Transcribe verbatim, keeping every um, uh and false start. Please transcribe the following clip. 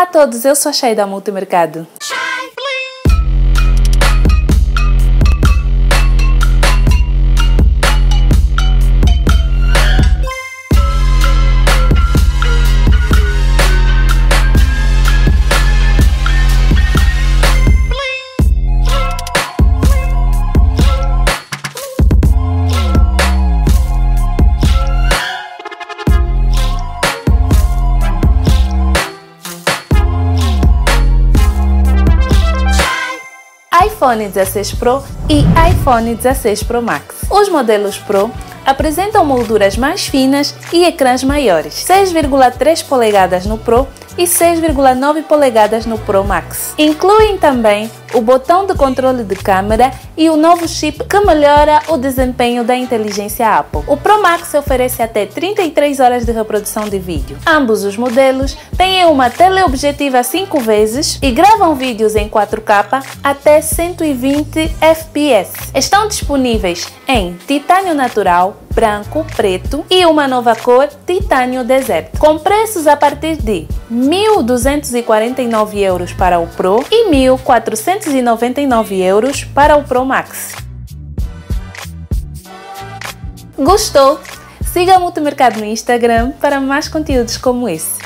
Olá a todos, eu sou a Chay da Multimercado. iPhone dezesseis Pro e iPhone dezesseis Pro Max. Os modelos Pro apresentam molduras mais finas e ecrãs maiores, seis vírgula três polegadas no Pro e seis vírgula nove polegadas no Pro Max. Incluem também o botão de controle de câmera e o novo chip que melhora o desempenho da inteligência Apple. O Pro Max oferece até trinta e três horas de reprodução de vídeo. Ambos os modelos têm uma teleobjetiva cinco vezes e gravam vídeos em quatro K até cento e vinte F P S. Estão disponíveis em titânio natural, branco, preto e uma nova cor, titânio deserto, com preços a partir de mil duzentos e quarenta e nove euros para o Pro e mil quatrocentos e noventa e nove euros para o Pro Max. Gostou? Siga a Multimercado no Instagram para mais conteúdos como esse.